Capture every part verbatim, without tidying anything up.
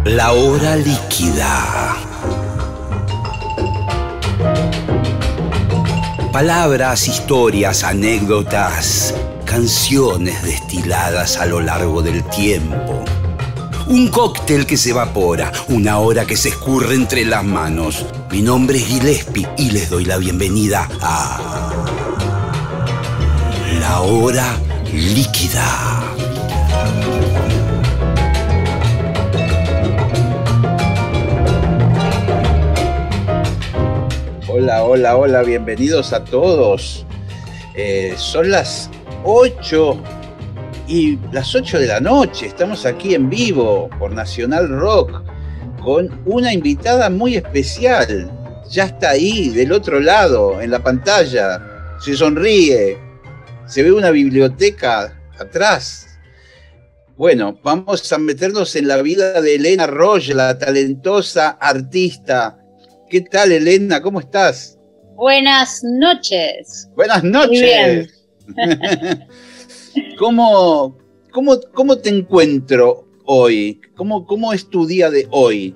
La hora líquida. Palabras, historias, anécdotas, canciones destiladas a lo largo del tiempo. Un cóctel que se evapora, una hora que se escurre entre las manos. Mi nombre es Gillespie y les doy la bienvenida a La hora líquida. Hola, hola, hola, bienvenidos a todos. Eh, son las ocho y las ocho de la noche. Estamos aquí en vivo por Nacional Rock con una invitada muy especial. Ya está ahí, del otro lado, en la pantalla. Se sonríe. Se ve una biblioteca atrás. Bueno, vamos a meternos en la vida de Elena Roge, la talentosa artista. ¿Qué tal, Elena? ¿Cómo estás? Buenas noches. Buenas noches. Muy bien. ¿Cómo, cómo, ¿Cómo te encuentro hoy? ¿Cómo, ¿Cómo es tu día de hoy?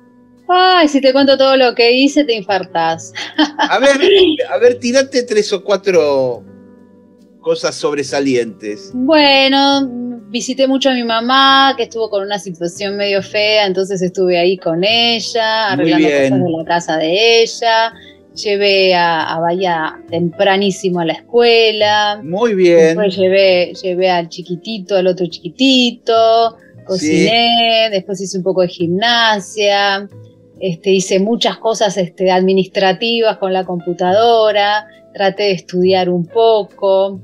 Ay, si te cuento todo lo que hice, te infartás. A ver, a ver, tirate tres o cuatro cosas sobresalientes. Bueno, visité mucho a mi mamá, que estuvo con una situación medio fea, entonces estuve ahí con ella, arreglando cosas de la casa de ella. Llevé a, a Bahía tempranísimo a la escuela. Muy bien. Después llevé, llevé al chiquitito, al otro chiquitito, cociné, sí. Después hice un poco de gimnasia, este, hice muchas cosas este, administrativas con la computadora, traté de estudiar un poco.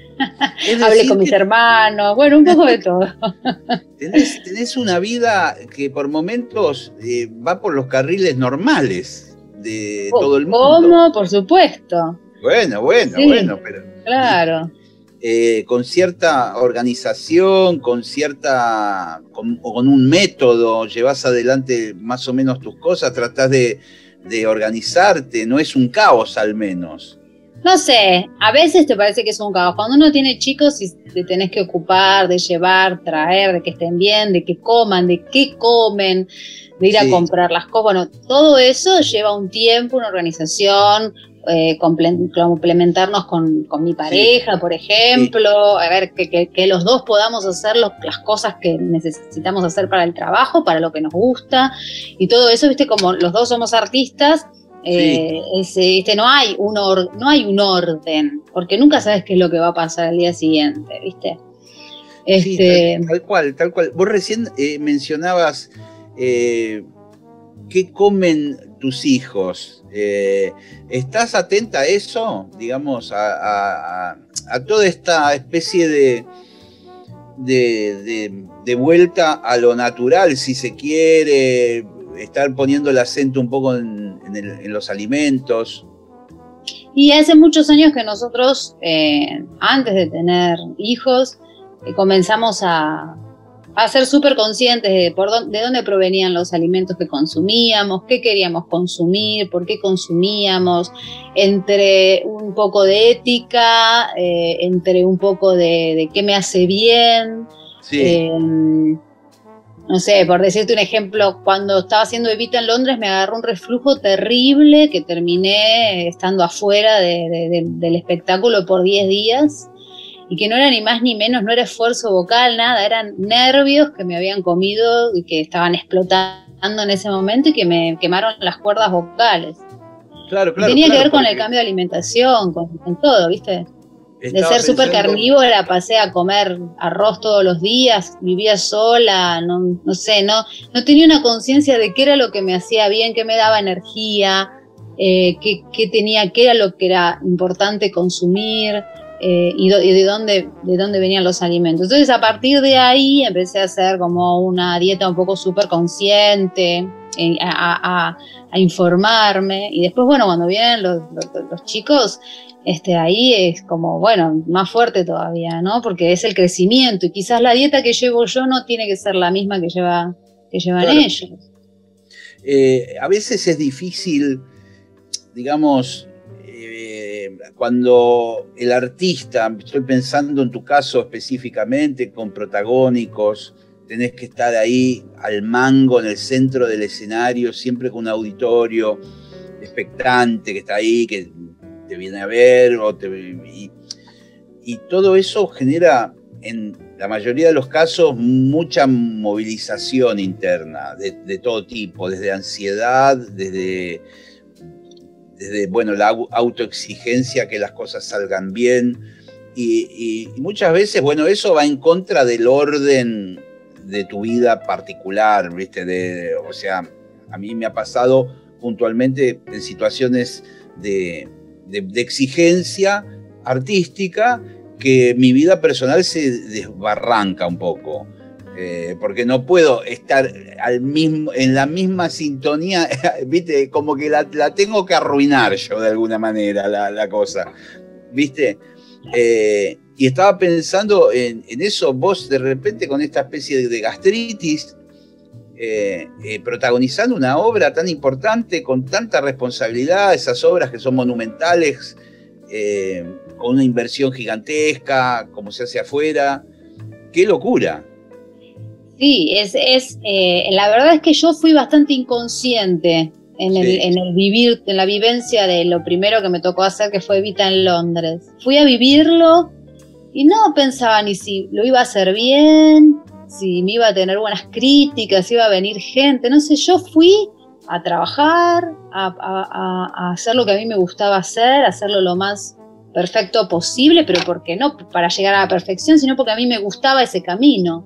Hablé con mis hermanos, bueno, un poco de todo. Tenés, tenés una vida que por momentos eh, va por los carriles normales de oh, todo el mundo. ¿Cómo? Por supuesto. Bueno, bueno, sí, bueno, pero... Claro. Eh, con cierta organización, con cierta... Con, con un método, llevas adelante más o menos tus cosas, tratás de, de organizarte, no es un caos al menos. No sé, a veces te parece que es un caos. Cuando uno tiene chicos y te tenés que ocupar de llevar, traer, de que estén bien, de que coman, de qué comen, de ir sí. a comprar las cosas. Bueno, todo eso lleva un tiempo, una organización, eh, complementarnos con, con mi pareja, sí. por ejemplo, sí. a ver, que, que, que los dos podamos hacer los, las cosas que necesitamos hacer para el trabajo, para lo que nos gusta. Y todo eso, viste, como los dos somos artistas, Eh, sí. ese, este, no hay un or, no hay un orden, porque nunca sabes qué es lo que va a pasar al día siguiente, ¿viste? Este, sí, tal, tal cual, tal cual. Vos recién eh, mencionabas eh, qué comen tus hijos. Eh, ¿Estás atenta a eso? Digamos, a, a, a toda esta especie de, de, de, de vuelta a lo natural, si se quiere, estar poniendo el acento un poco en, en, el, en los alimentos. Y hace muchos años que nosotros, eh, antes de tener hijos, eh, comenzamos a, a ser súper conscientes de, por dónde, de dónde provenían los alimentos que consumíamos, qué queríamos consumir, por qué consumíamos, entre un poco de ética, eh, entre un poco de, de qué me hace bien. Sí. Eh, No sé, por decirte un ejemplo, cuando estaba haciendo Evita en Londres me agarró un reflujo terrible que terminé estando afuera de, de, de, del espectáculo por diez días y que no era ni más ni menos, no era esfuerzo vocal, nada, eran nervios que me habían comido y que estaban explotando en ese momento y que me quemaron las cuerdas vocales. Claro, claro. Y tenía claro, que ver con porque... el cambio de alimentación, con, con todo, ¿viste? Estaba de ser súper pensando... carnívora pasé a comer arroz todos los días, vivía sola, no, no sé, no, no tenía una conciencia de qué era lo que me hacía bien, qué me daba energía, eh, qué, qué tenía, qué era lo que era importante consumir eh, y, do, y de dónde, de dónde venían los alimentos. Entonces a partir de ahí empecé a hacer como una dieta un poco súper consciente, eh, a, a, a informarme y después, bueno, cuando vienen los, los, los chicos... Este, ahí es como, bueno, más fuerte todavía, ¿no? Porque es el crecimiento y quizás la dieta que llevo yo no tiene que ser la misma que, lleva, que llevan claro. ellos. Eh, a veces es difícil, digamos, eh, cuando el artista, estoy pensando en tu caso específicamente, con protagónicos, tenés que estar ahí al mango en el centro del escenario, siempre con un auditorio expectante que está ahí, que te viene a ver, o te, y, y todo eso genera, en la mayoría de los casos, mucha movilización interna de, de todo tipo, desde ansiedad, desde, desde bueno, la autoexigencia que las cosas salgan bien, y, y, y muchas veces, bueno, eso va en contra del orden de tu vida particular, ¿viste? De, o sea, a mí me ha pasado puntualmente en situaciones de, de, de exigencia artística, que mi vida personal se desbarranca un poco, eh, porque no puedo estar al mismo, en la misma sintonía, ¿viste? Como que la, la tengo que arruinar yo de alguna manera, la, la cosa, ¿viste? Eh, y estaba pensando en, en eso, vos de repente con esta especie de, de gastritis, eh, eh, protagonizando una obra tan importante, con tanta responsabilidad, esas obras que son monumentales, eh, con una inversión gigantesca, como se hace afuera. ¡Qué locura! Sí, es, es eh, la verdad es que yo fui bastante inconsciente en el, sí. en el vivir, en la vivencia de lo primero que me tocó hacer, que fue Evita en Londres. Fui a vivirlo y no pensaba ni si lo iba a hacer bien, si me iba a tener buenas críticas, si iba a venir gente, no sé, yo fui a trabajar, a, a, a hacer lo que a mí me gustaba hacer, hacerlo lo más perfecto posible, pero porque no para llegar a la perfección, sino porque a mí me gustaba ese camino.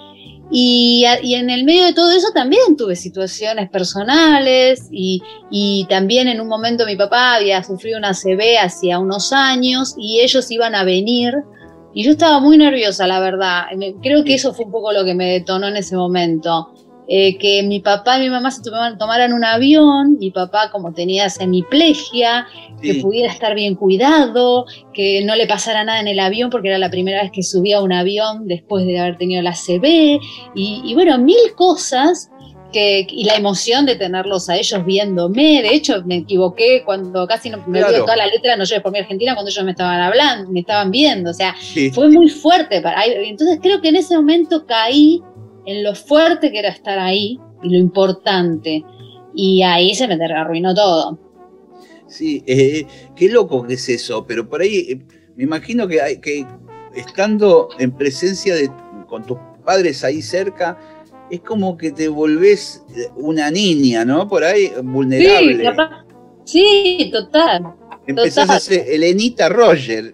Y, y en el medio de todo eso también tuve situaciones personales y, y también en un momento mi papá había sufrido una A C V hacía unos años y ellos iban a venir y yo estaba muy nerviosa, la verdad. Creo que eso fue un poco lo que me detonó en ese momento. Eh, que mi papá y mi mamá se tomaran, tomaran un avión, mi papá como tenía semiplegia, sí. que pudiera estar bien cuidado, que no le pasara nada en el avión porque era la primera vez que subía a un avión después de haber tenido la A C V y, y bueno, mil cosas que, y la emoción de tenerlos a ellos viéndome. De hecho me equivoqué cuando casi no, me claro. dio toda la letra No llores por mi Argentina cuando ellos me estaban hablando, me estaban viendo, o sea, sí. fue muy fuerte para, entonces creo que en ese momento caí en lo fuerte que era estar ahí y lo importante. Y ahí se me arruinó todo. Sí, eh, qué loco que es eso, pero por ahí eh, me imagino que, hay, que estando en presencia de con tus padres ahí cerca, es como que te volvés una niña, ¿no? Por ahí, vulnerable. Sí, capaz, sí, total. Empezás total. a ser Elenita Roger,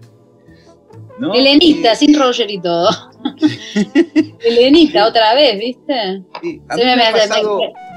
¿no? Elenita, sí. sin Roger y todo. Elenita, sí. otra vez, ¿viste? Sí, a mí me, me ha pasado,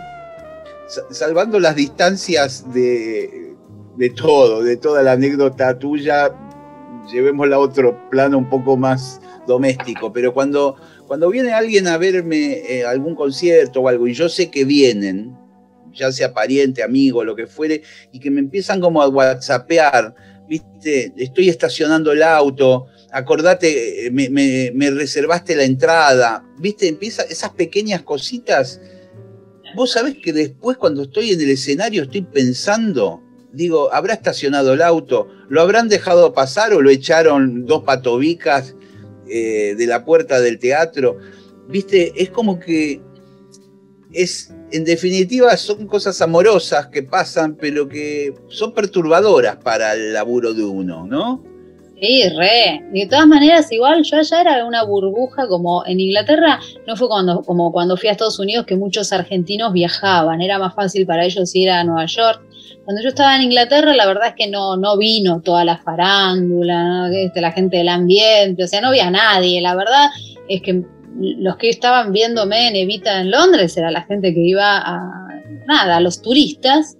salvando las distancias de, de todo, de toda la anécdota tuya, llevémosla a otro plano un poco más doméstico, pero cuando, cuando viene alguien a verme eh, algún concierto o algo, y yo sé que vienen, ya sea pariente, amigo, lo que fuere, y que me empiezan como a whatsappear, ¿viste? Estoy estacionando el auto, acordate, me, me, me reservaste la entrada, ¿viste? Empieza esas pequeñas cositas. Vos sabés que después cuando estoy en el escenario estoy pensando, digo, ¿habrá estacionado el auto? ¿Lo habrán dejado pasar o lo echaron dos patobicas eh, de la puerta del teatro? ¿Viste? Es como que es, en definitiva, son cosas amorosas que pasan, pero que son perturbadoras para el laburo de uno, ¿no? Sí, re. De todas maneras, igual yo allá era una burbuja, como en Inglaterra, no fue cuando, como cuando fui a Estados Unidos que muchos argentinos viajaban, era más fácil para ellos ir a Nueva York. Cuando yo estaba en Inglaterra, la verdad es que no, no vino toda la farándula, ¿no? Este, la gente del ambiente, o sea, no había nadie. La verdad es que los que estaban viéndome en Evita en Londres era la gente que iba a, nada, a los turistas.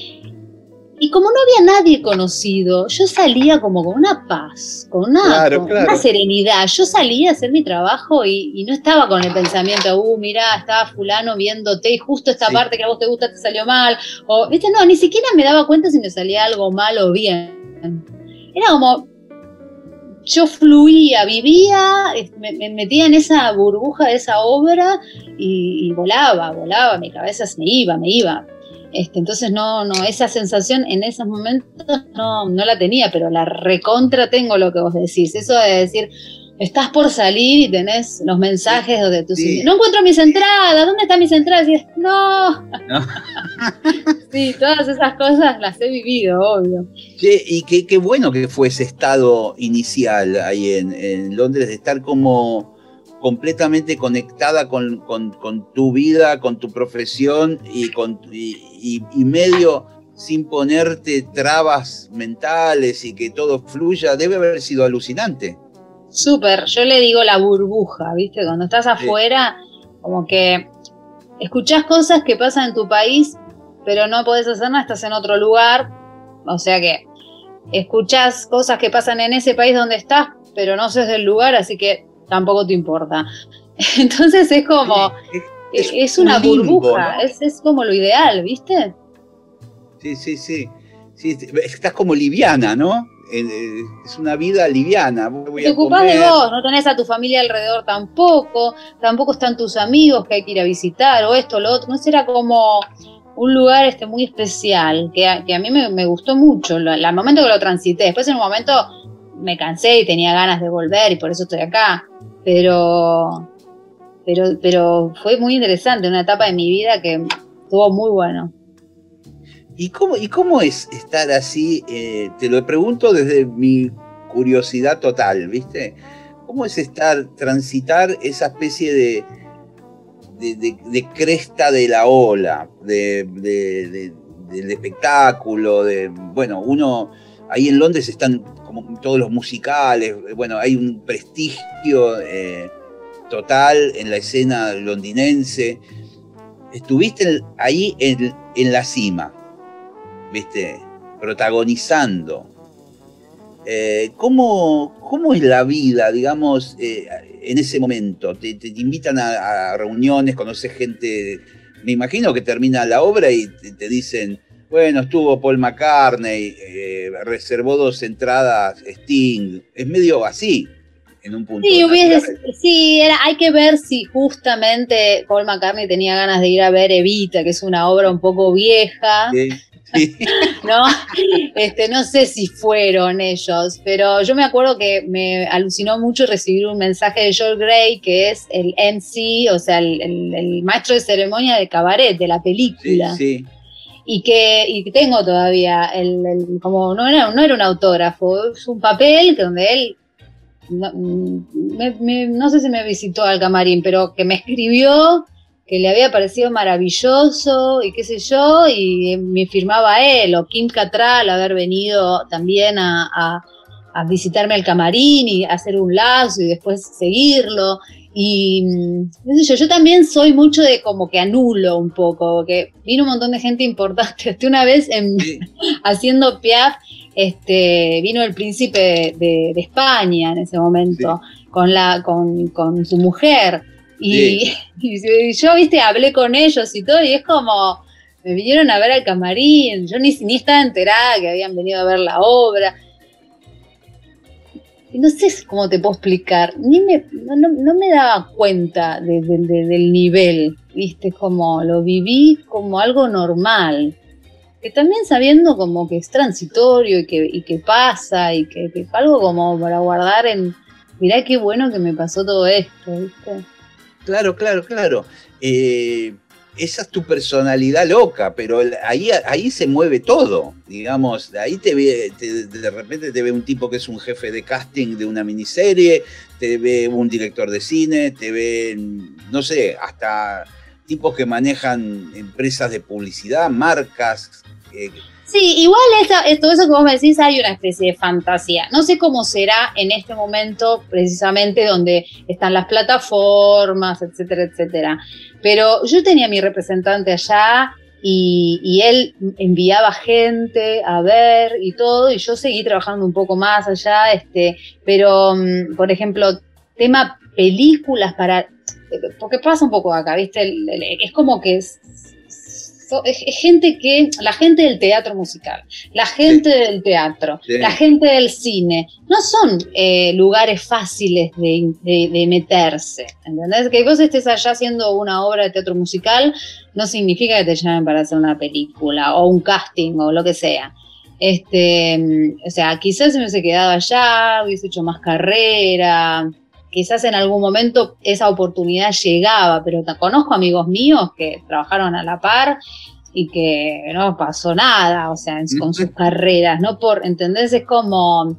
Y como no había nadie conocido, yo salía como con una paz, con una, claro, con claro. una serenidad. Yo salía a hacer mi trabajo y, y no estaba con el pensamiento, uh, mirá, estaba fulano viéndote y justo esta sí. parte que a vos te gusta te salió mal. O, viste, no, ni siquiera me daba cuenta si me salía algo mal o bien. Era como, yo fluía, vivía, me, me metía en esa burbuja de esa obra y, y volaba, volaba, mi cabeza se me iba, me iba. Este, entonces no, no, esa sensación en esos momentos no, no la tenía, pero la recontra tengo lo que vos decís. Eso de decir, estás por salir y tenés los mensajes de tus... Sí. No encuentro mis entradas, ¿dónde están mis entradas? Y dices, no. ¿No? Sí, todas esas cosas las he vivido, obvio. Che, y qué, qué bueno que fue ese estado inicial ahí en, en Londres, de estar como completamente conectada con, con, con tu vida, con tu profesión y, con, y, y, y medio sin ponerte trabas mentales y que todo fluya. Debe haber sido alucinante. Súper, yo le digo la burbuja, ¿viste? Cuando estás afuera, sí, como que escuchás cosas que pasan en tu país, pero no podés hacer nada, estás en otro lugar. O sea que escuchás cosas que pasan en ese país donde estás, pero no sos del lugar, así que tampoco te importa. Entonces es como, sí, es, es, es una un limbo, burbuja, ¿no? es, es como lo ideal, ¿viste? Sí, sí, sí, sí. Estás como liviana, ¿no? Es una vida liviana. Voy te ocupás de vos, no tenés a tu familia alrededor tampoco, tampoco están tus amigos que hay que ir a visitar, o esto, o lo otro. No será como un lugar este muy especial, que a, que a mí me, me gustó mucho, al momento que lo transité. Después en un momento me cansé y tenía ganas de volver y por eso estoy acá. Pero, pero, pero fue muy interesante, una etapa de mi vida que estuvo muy bueno. ¿Y cómo, ¿Y cómo es estar así? Eh, te lo pregunto desde mi curiosidad total, ¿viste? ¿Cómo es estar, transitar esa especie de, de, de, de cresta de la ola, de, de, de, del espectáculo? De, bueno, uno, ahí en Londres están como todos los musicales, bueno, hay un prestigio eh, total en la escena londinense. Estuviste ahí en, en la cima, ¿viste? Protagonizando. Eh, ¿cómo, ¿Cómo es la vida, digamos, eh, en ese momento? Te, te, te invitan a, a reuniones, conoces gente, me imagino que termina la obra y te, te dicen, bueno, estuvo Paul McCartney, eh, reservó dos entradas Sting, es medio así, en un punto. Sí, hubiese, sí era, hay que ver si justamente Paul McCartney tenía ganas de ir a ver Evita, que es una obra un poco vieja. Sí. Sí. ¿No? Este, no sé si fueron ellos, pero yo me acuerdo que me alucinó mucho recibir un mensaje de Joel Grey, que es el M C, o sea, el, el, el maestro de ceremonia de cabaret, de la película. Sí, sí. Y que y tengo todavía, el, el, como no era, no era un autógrafo, es un papel que donde él, no, me, me, no sé si me visitó al camarín, pero que me escribió que le había parecido maravilloso y qué sé yo, y me firmaba él, o Kim Cattrall haber venido también a, a, a visitarme al camarín y hacer un lazo y después seguirlo, y qué sé yo, yo también soy mucho de como que anulo un poco, que vino un montón de gente importante, hasta una vez en, sí. haciendo Piaf, este, vino el príncipe de, de, de España en ese momento, sí. con, la, con, con su mujer. Y, sí. y yo, viste, hablé con ellos y todo, y es como, me vinieron a ver al camarín, yo ni, ni estaba enterada que habían venido a ver la obra. Y no sé cómo te puedo explicar, ni me, no, no, no me daba cuenta de, de, de, del nivel, viste, como lo viví como algo normal. Que también sabiendo como que es transitorio y que, y que pasa, y que, que algo como para guardar en, mirá qué bueno que me pasó todo esto, viste. Claro, claro, claro. Eh, esa es tu personalidad loca, pero ahí, ahí se mueve todo, digamos. Ahí te ve, te, de repente te ve un tipo que es un jefe de casting de una miniserie, te ve un director de cine, te ve, no sé, hasta tipos que manejan empresas de publicidad, marcas. Eh, Sí, igual esa, todo eso que vos me decís, hay una especie de fantasía. No sé cómo será en este momento, precisamente, donde están las plataformas, etcétera, etcétera. Pero yo tenía a mi representante allá y, y él enviaba gente a ver y todo, y yo seguí trabajando un poco más allá, este, pero, por ejemplo, tema películas para... Porque pasa un poco acá, ¿viste? Es como que... Es, Es gente que, la gente del teatro musical, la gente sí. del teatro, sí. la gente del cine, no son eh, lugares fáciles de, de, de meterse, ¿entendés? Que vos estés allá haciendo una obra de teatro musical no significa que te llamen para hacer una película o un casting o lo que sea. Este, o sea, quizás se me hubiese quedado allá, hubiese hecho más carrera, quizás en algún momento esa oportunidad llegaba, pero conozco amigos míos que trabajaron a la par y que no pasó nada, o sea, en, con sus carreras, ¿no? Por, ¿entendés? Es como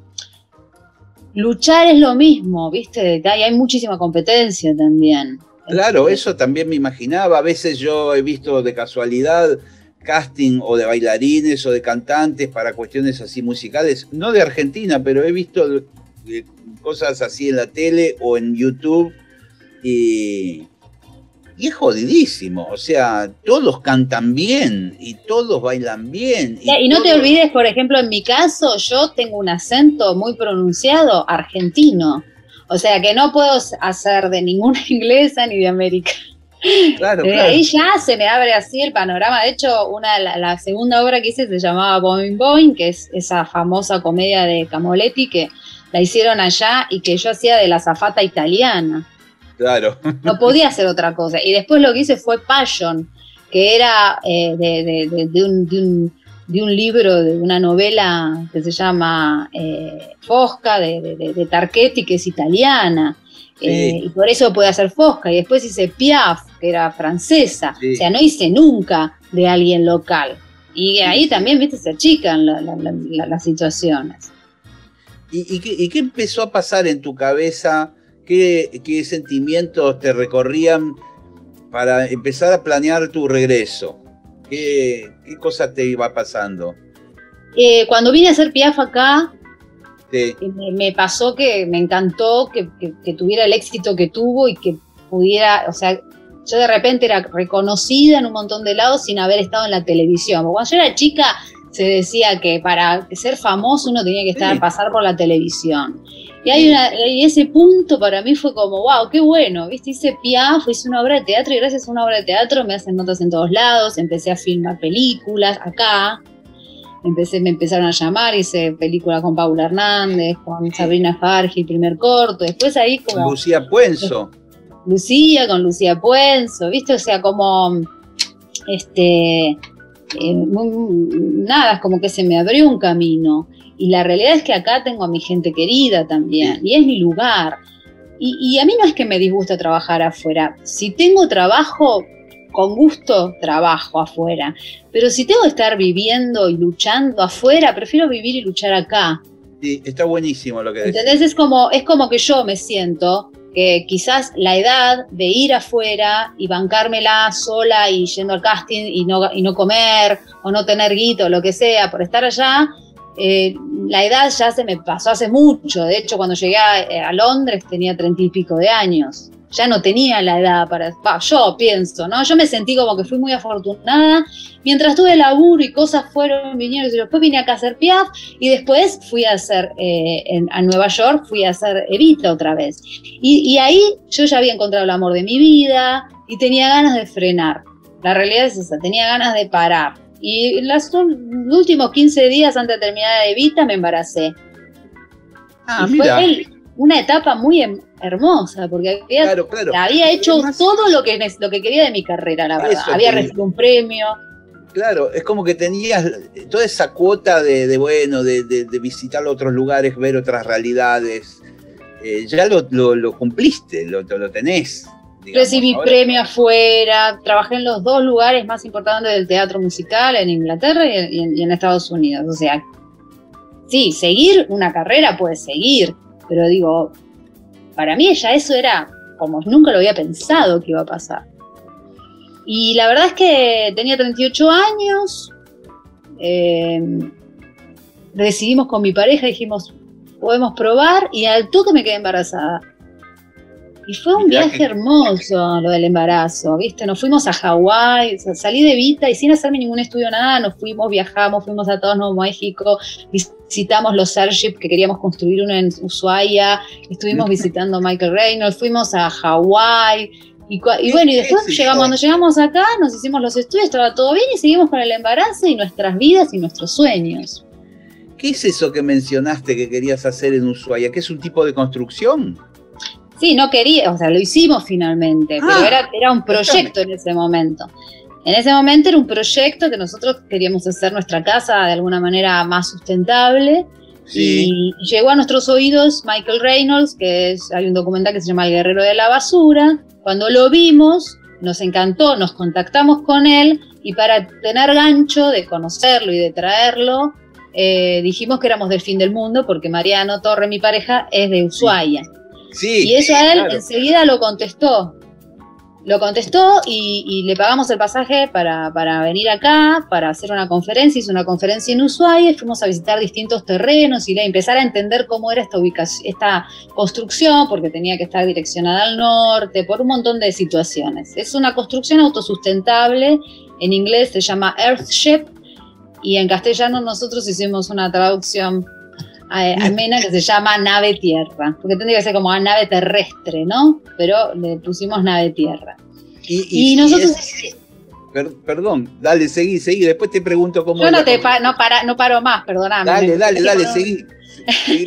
luchar es lo mismo, ¿viste? Hay, hay muchísima competencia también. Claro, eso también me imaginaba. A veces yo he visto de casualidad casting o de bailarines o de cantantes para cuestiones así musicales, no de Argentina, pero he visto cosas así en la tele o en YouTube y, y es jodidísimo. O sea, todos cantan bien y todos bailan bien. Y, y no todos... te olvides, por ejemplo, en mi caso, yo tengo un acento muy pronunciado argentino. O sea, que no puedo hacer de ninguna inglesa ni de americana. Claro, claro. Ahí ya se me abre así el panorama. De hecho, una, la, la segunda obra que hice se llamaba Boing Boing, que es esa famosa comedia de Camoletti que la hicieron allá y que yo hacía de la azafata italiana. Claro. No podía hacer otra cosa. Y después lo que hice fue Passion, que era eh, de, de, de, de, un, de, un, de un libro, de una novela que se llama eh, Fosca, de, de, de Tarchetti, que es italiana. Sí. Eh, y por eso puede hacer Fosca. Y después hice Piaf, que era francesa. Sí. O sea, no hice nunca de alguien local. Y ahí también, viste, se achican la, la, la, las situaciones. ¿Y, y, qué, ¿Y qué empezó a pasar en tu cabeza? ¿Qué, qué sentimientos te recorrían para empezar a planear tu regreso? ¿Qué, qué cosa te iba pasando? Eh, cuando vine a hacer Piaf acá, sí. me, me pasó que me encantó que, que, que tuviera el éxito que tuvo y que pudiera, o sea, yo de repente era reconocida en un montón de lados sin haber estado en la televisión. Cuando yo era chica se decía que para ser famoso uno tenía que estar, sí. pasar por la televisión. Y, hay una, y ese punto para mí fue como, wow, qué bueno, ¿viste? Hice Piaf, hice una obra de teatro y gracias a una obra de teatro me hacen notas en todos lados, empecé a filmar películas acá, empecé, me empezaron a llamar, hice película con Paula Hernández, con Sabrina Fargi, primer corto, después ahí como... Lucía Puenzo. Lucía, con Lucía Puenzo, ¿viste? O sea, como, este, eh, nada, es como que se me abrió un camino. Y la realidad es que acá tengo a mi gente querida también, y es mi lugar. Y, y a mí no es que me disgusta trabajar afuera. Si tengo trabajo, con gusto trabajo afuera. Pero si tengo que estar viviendo y luchando afuera, prefiero vivir y luchar acá. Sí, está buenísimo lo que decís. ¿Entendés? Es como, es como que yo me siento que quizás la edad de ir afuera y bancármela sola y yendo al casting y no, y no comer o no tener guito o lo que sea por estar allá, eh, la edad ya se me pasó hace mucho. De hecho, cuando llegué a, a Londres tenía treinta y pico de años. Ya no tenía la edad para... Bah, yo pienso, ¿no? Yo me sentí como que fui muy afortunada. Mientras tuve laburo y cosas fueron, vinieron, y después vine acá a hacer Piaf y después fui a hacer, eh, en, a Nueva York, fui a hacer Evita otra vez. Y, y ahí yo ya había encontrado el amor de mi vida y tenía ganas de frenar. La realidad es esa, tenía ganas de parar. Y los últimos quince días antes de terminar Evita me embaracé. Ah, y mira. Fue el, una etapa muy hermosa, porque había, claro, claro. había hecho Además, todo lo que, lo que quería de mi carrera, la verdad. Había recibido un premio. Claro, es como que tenías toda esa cuota de, de bueno, de, de, de visitar otros lugares, ver otras realidades. Eh, ya lo, lo, lo cumpliste, lo, lo tenés. Digamos. Recibí Ahora, premio afuera, trabajé en los dos lugares más importantes del teatro musical, en Inglaterra y en, y en Estados Unidos. O sea, sí, seguir una carrera puede seguir, pero digo, para mí ya eso era como nunca lo había pensado que iba a pasar. Y la verdad es que tenía treinta y ocho años, eh, decidimos con mi pareja, dijimos, podemos probar, y al toque me quedé embarazada. Y fue un viaje que... hermoso lo del embarazo, ¿viste? Nos fuimos a Hawái, o sea, salí de Evita y sin hacerme ningún estudio, nada, nos fuimos, viajamos, fuimos a todos Nuevo México, visitamos los Airship, que queríamos construir uno en Ushuaia, estuvimos visitando Michael Reynolds, fuimos a Hawái, y, y bueno, y después llegamos, cuando llegamos acá, nos hicimos los estudios, estaba todo bien y seguimos con el embarazo y nuestras vidas y nuestros sueños. ¿Qué es eso que mencionaste que querías hacer en Ushuaia? ¿Qué es un tipo de construcción? Sí, no quería, o sea, lo hicimos finalmente, ah, pero era, era un proyecto en ese momento. En ese momento era un proyecto que nosotros queríamos hacer nuestra casa de alguna manera más sustentable Sí. Y llegó a nuestros oídos Michael Reynolds, que es, hay un documental que se llama El Guerrero de la Basura. Cuando lo vimos, nos encantó, nos contactamos con él, y para tener gancho de conocerlo y de traerlo, eh, dijimos que éramos del fin del mundo, porque Mariano Torre, mi pareja, es de Ushuaia. Sí, y eso sí, a él claro. enseguida lo contestó. Lo contestó y, y le pagamos el pasaje para, para venir acá, para hacer una conferencia. Hizo una conferencia en Ushuaia y fuimos a visitar distintos terrenos y a empezar a entender cómo era esta ubicación, esta construcción, porque tenía que estar direccionada al norte, por un montón de situaciones. Es una construcción autosustentable, en inglés se llama Earthship, y en castellano nosotros hicimos una traducción amena que se llama nave tierra, porque tendría que ser como nave terrestre, ¿no? Pero le pusimos nave tierra. Y, y, y nosotros... Es, per, perdón, dale, seguí, seguí, después te pregunto cómo... Yo no, te pa, no, para, no paro más, perdóname. Dale, dale, dale, seguí. seguí.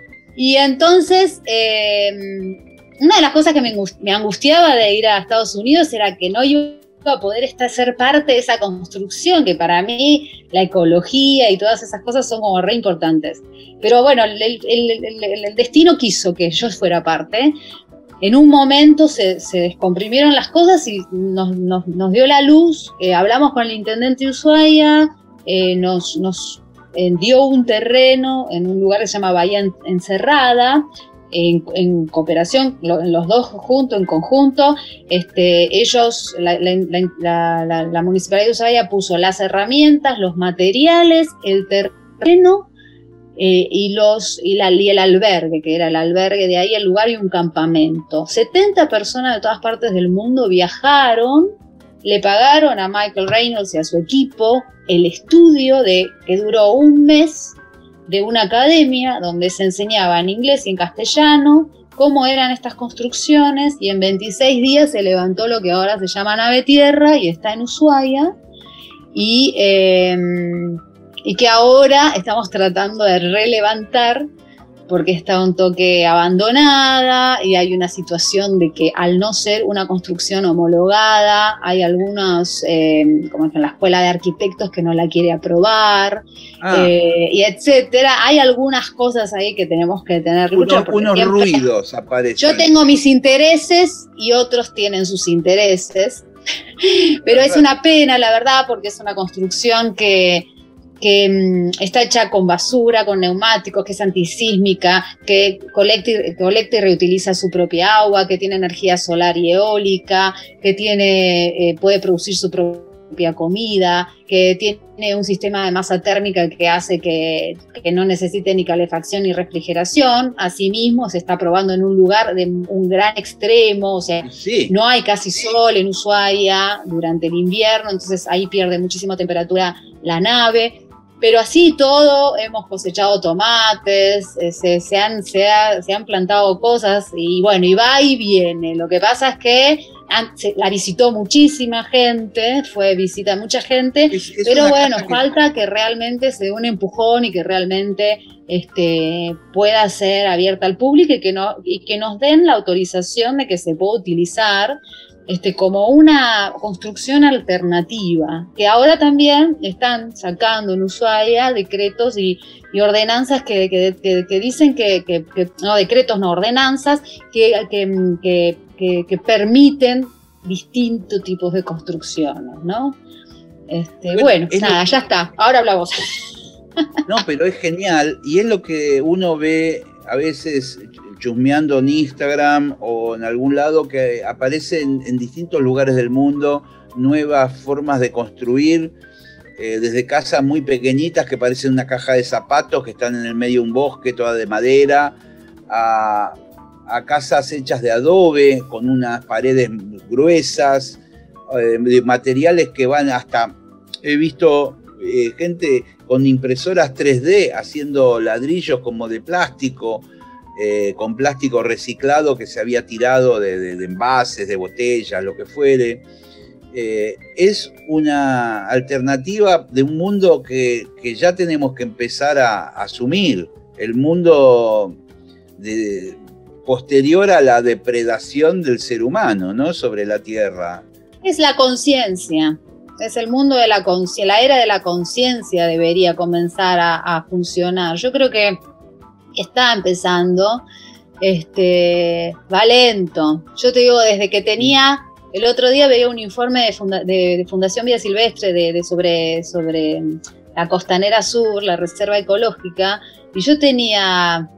Y entonces, eh, una de las cosas que me, me angustiaba de ir a Estados Unidos era que no iba a poder estar, ser parte de esa construcción, que para mí la ecología y todas esas cosas son como re importantes. Pero bueno, el, el, el, el destino quiso que yo fuera parte. En un momento se, se descomprimieron las cosas y nos, nos, nos dio la luz. Eh, hablamos con el intendente de Ushuaia, eh, nos, nos eh, dio un terreno en un lugar que se llama Bahía Encerrada, En, en cooperación, lo, los dos juntos, en conjunto. Este, ellos, la, la, la, la, la Municipalidad de Ushuaia puso las herramientas, los materiales, el terreno eh, y, los, y, la, y el albergue, que era el albergue de ahí, el lugar, y un campamento. setenta personas de todas partes del mundo viajaron, le pagaron a Michael Reynolds y a su equipo el estudio de, que duró un mes, de una academia donde se enseñaba en inglés y en castellano cómo eran estas construcciones, y en veintiséis días se levantó lo que ahora se llama nave tierra y está en Ushuaia, y, eh, y que ahora estamos tratando de relevantar porque está un toque abandonada y hay una situación de que al no ser una construcción homologada, hay algunos, eh, como en la escuela de arquitectos, que no la quiere aprobar, ah. eh, y etcétera. Hay algunas cosas ahí que tenemos que tener lucha. Unos, unos ruidos aparecen. Yo tengo mis intereses y otros tienen sus intereses, pero es una pena, la verdad, porque es una construcción que... que um, está hecha con basura, con neumáticos, que es antisísmica, que colecta y, colecta y reutiliza su propia agua, que tiene energía solar y eólica, que tiene, eh, puede producir su propia comida, que tiene un sistema de masa térmica que hace que, que no necesite ni calefacción ni refrigeración. Asimismo, se está probando en un lugar de un gran extremo, o sea, sí. no hay casi sol en Ushuaia durante el invierno, entonces ahí pierde muchísima temperatura la nave. Pero así todo, hemos cosechado tomates, se, se, han, se, ha, se han plantado cosas, y bueno, y va y viene. Lo que pasa es que la visitó muchísima gente, fue visita de mucha gente, es, es pero bueno, falta que... que realmente se dé un empujón y que realmente este, pueda ser abierta al público, y que, no, y que nos den la autorización de que se pueda utilizar Este, como una construcción alternativa, que ahora también están sacando en Ushuaia decretos y, y ordenanzas que, que, que, que dicen que, que, que, no, decretos no, ordenanzas que, que, que, que, que permiten distintos tipos de construcciones, ¿no? Este, bueno, bueno nada, lo... ya está, ahora hablamos. No, pero es genial, y es lo que uno ve a veces chusmeando en Instagram o en algún lado, que aparecen en distintos lugares del mundo nuevas formas de construir, eh, desde casas muy pequeñitas que parecen una caja de zapatos que están en el medio de un bosque, toda de madera, a, a casas hechas de adobe con unas paredes gruesas, eh, de materiales que van hasta, he visto eh, gente con impresoras tres D haciendo ladrillos como de plástico, Eh, con plástico reciclado que se había tirado de, de, de envases, de botellas, lo que fuere. Eh, es una alternativa de un mundo que, que ya tenemos que empezar a, a asumir, el mundo de, posterior a la depredación del ser humano, ¿no?, sobre la tierra. Es la conciencia, es el mundo de la conciencia, la era de la conciencia debería comenzar a, a funcionar. Yo creo que está empezando, este, va lento. Yo te digo, desde que tenía, el otro día veía un informe de, funda, de, de Fundación Vida Silvestre de, de sobre, sobre la Costanera Sur, la Reserva Ecológica, y yo tenía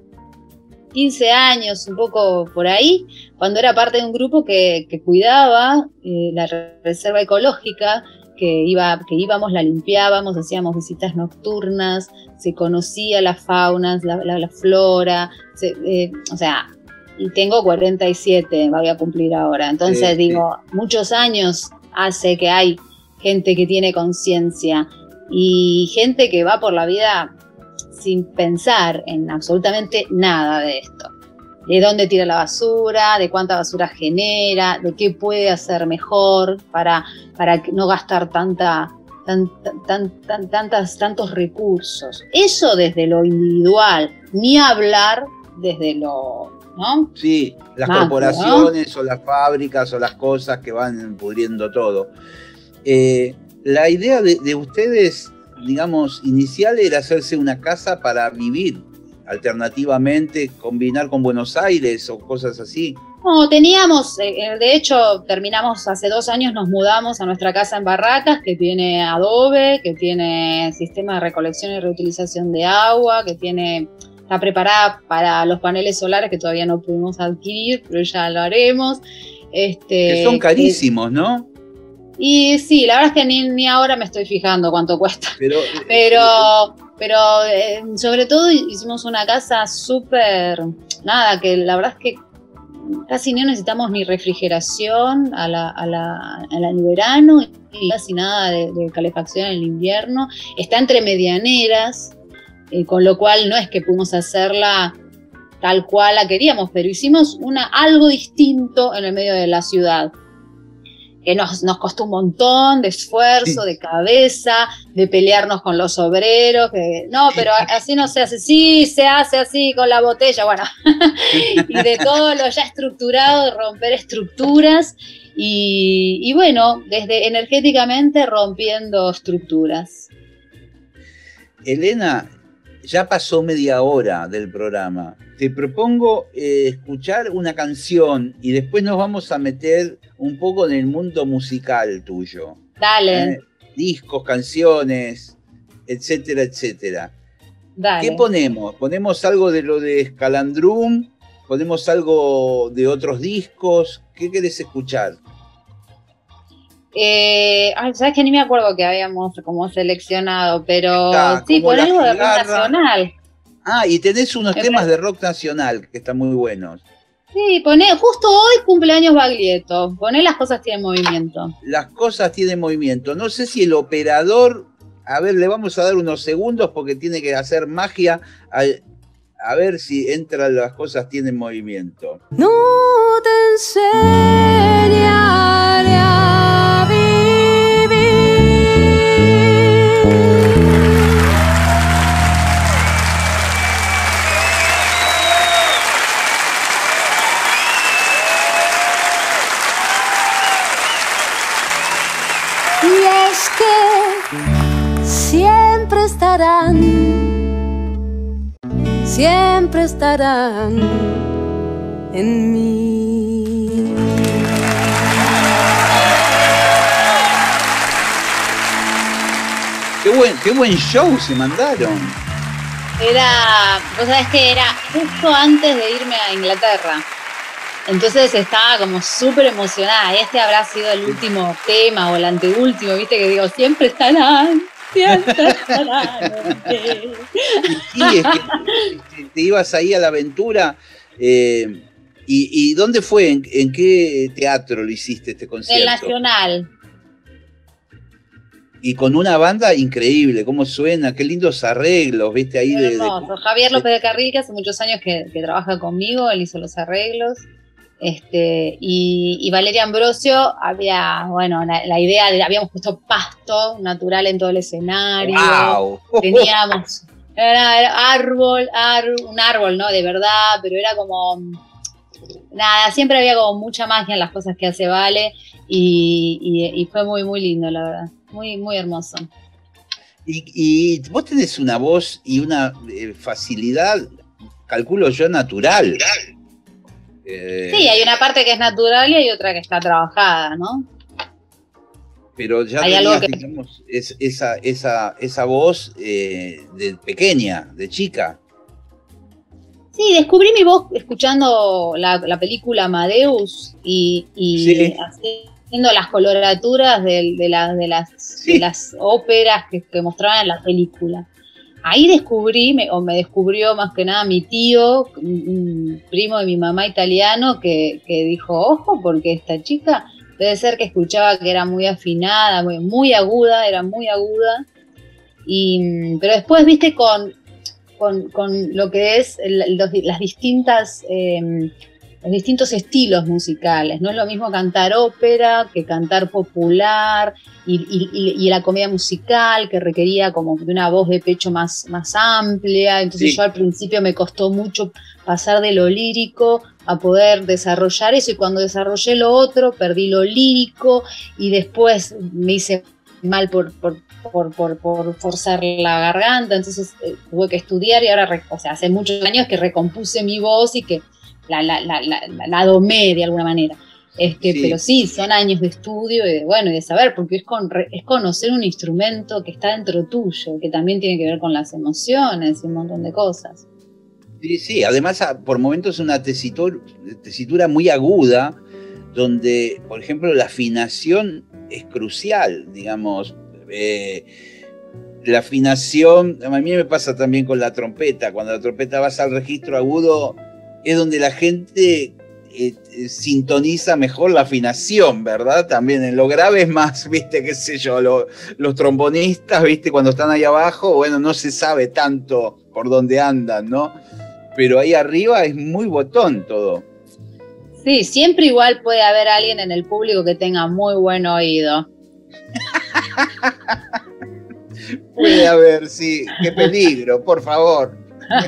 quince años, un poco por ahí, cuando era parte de un grupo que, que cuidaba eh, la Reserva Ecológica, que, iba, que íbamos, la limpiábamos, hacíamos visitas nocturnas, se conocía la fauna, la, la, la flora, se, eh, o sea, y tengo cuarenta y siete, voy a cumplir ahora, entonces sí, digo, sí. Muchos años hace que hay gente que tiene conciencia y gente que va por la vida sin pensar en absolutamente nada de esto. De dónde tira la basura, de cuánta basura genera, de qué puede hacer mejor para, para no gastar tanta, tan, tan, tan, tantas, tantos recursos. Eso desde lo individual, ni hablar desde lo... ¿no? Sí, las Más, corporaciones, ¿no? O las fábricas o las cosas que van pudriendo todo. Eh, la idea de, de ustedes, digamos, inicial era hacerse una casa para vivir, alternativamente combinar con Buenos Aires o cosas así. No, teníamos, eh, de hecho terminamos hace dos años, nos mudamos a nuestra casa en Barracas, que tiene adobe, que tiene sistema de recolección y reutilización de agua, que tiene, está preparada para los paneles solares que todavía no pudimos adquirir, pero ya lo haremos. Este, que son carísimos, que, ¿no? Y sí, la verdad es que ni, ni ahora me estoy fijando cuánto cuesta. Pero, pero, pero eh, sobre todo hicimos una casa súper, nada, que la verdad es que casi no necesitamos ni refrigeración a la, a la, a la, en verano y casi nada de, de calefacción en el invierno. Está entre medianeras, eh, con lo cual no es que pudimos hacerla tal cual la queríamos, pero hicimos una, algo distinto en el medio de la ciudad. Que nos, nos costó un montón de esfuerzo, sí. de cabeza, de pelearnos con los obreros, que no, pero así no se hace, sí, se hace así con la botella, bueno, y de todo lo ya estructurado, de romper estructuras, y, y bueno, desde energéticamente rompiendo estructuras. Elena, ya pasó media hora del programa. Te propongo eh, escuchar una canción y después nos vamos a meter un poco en el mundo musical tuyo. Dale. Eh, discos, canciones, etcétera, etcétera. Dale. ¿Qué ponemos? ¿Ponemos algo de lo de Escalandrum? ¿Ponemos algo de otros discos? ¿Qué querés escuchar? Eh, ay, sabes que ni me acuerdo que habíamos como seleccionado, pero Está, sí, por algo de rock nacional. Ah, y tenés unos ¿Es temas verdad? de rock nacional que están muy buenos. Sí, poné, justo hoy cumpleaños Baglietto, poné Las Cosas Tienen Movimiento. Las Cosas Tienen Movimiento. No sé si el operador, a ver, le vamos a dar unos segundos porque tiene que hacer magia, a, a ver si entran Las Cosas Tienen Movimiento. No te enseñaré a vivir. Siempre estarán, siempre estarán en mí. Qué buen, qué buen show se mandaron. Era, vos sabés que era justo antes de irme a Inglaterra. Entonces estaba como súper emocionada. Este habrá sido el último tema o el anteúltimo, viste que digo, siempre estarán, siempre estarán. Sí, es que te ibas ahí a la aventura. Eh, y, ¿Y dónde fue? ¿En, ¿En qué teatro lo hiciste este concierto? El Nacional. Y con una banda increíble, cómo suena, qué lindos arreglos, viste ahí. De, de, Javier López de Carril, que hace muchos años que, que trabaja conmigo, él hizo los arreglos. Este, y, y Valeria Ambrosio había, bueno, la, la idea de, habíamos puesto pasto natural en todo el escenario. Wow. Teníamos, era, era árbol, ar, un árbol, ¿no? De verdad, pero era como, nada, siempre había como mucha magia en las cosas que hace Vale y, y, y fue muy, muy lindo, la verdad. Muy, muy hermoso. Y, y vos tenés una voz y una eh, facilidad, calculo yo, natural. Eh, sí, hay una parte que es natural y hay otra que está trabajada, ¿no? Pero ya hay tenías, algo que... digamos, es, esa, esa, esa voz eh, de pequeña, de chica. Sí, descubrí mi voz escuchando la, la película Amadeus y, y sí. haciendo las coloraturas de, de, la, de, las, sí. de las óperas que, que mostraban en la película. Ahí descubrí, me, o me descubrió más que nada mi tío, un primo de mi mamá italiano, que, que dijo, ojo, porque esta chica debe ser que escuchaba que era muy afinada, muy, muy aguda, era muy aguda. Y, pero después, viste, con... Con, con lo que es el, los, las distintas, eh, los distintos estilos musicales. No es lo mismo cantar ópera que cantar popular y, y, y la comedia musical que requería como de una voz de pecho más, más amplia. Entonces sí. Yo al principio me costó mucho pasar de lo lírico a poder desarrollar eso y cuando desarrollé lo otro perdí lo lírico y después me hice mal por... por Por, por, por forzar la garganta, entonces eh, tuve que estudiar y ahora, o sea, hace muchos años que recompuse mi voz y que la, la, la, la, la domé de alguna manera. Este, sí. Pero sí, son años de estudio y de, bueno, y de saber, porque es, con, es conocer un instrumento que está dentro tuyo, que también tiene que ver con las emociones y un montón de cosas. Sí, sí, además por momentos es una tesitura, tesitura muy aguda, donde, por ejemplo, la afinación es crucial, digamos. Eh, la afinación, a mí me pasa también con la trompeta, cuando la trompeta vas al registro agudo, es donde la gente eh, sintoniza mejor la afinación, ¿verdad? También en lo grave es más, viste, qué sé yo, lo, los trombonistas, viste, cuando están ahí abajo, bueno, no se sabe tanto por dónde andan, ¿no? Pero ahí arriba es muy botón todo. Sí, siempre igual puede haber alguien en el público que tenga muy buen oído. Puede haber, sí, qué peligro, por favor.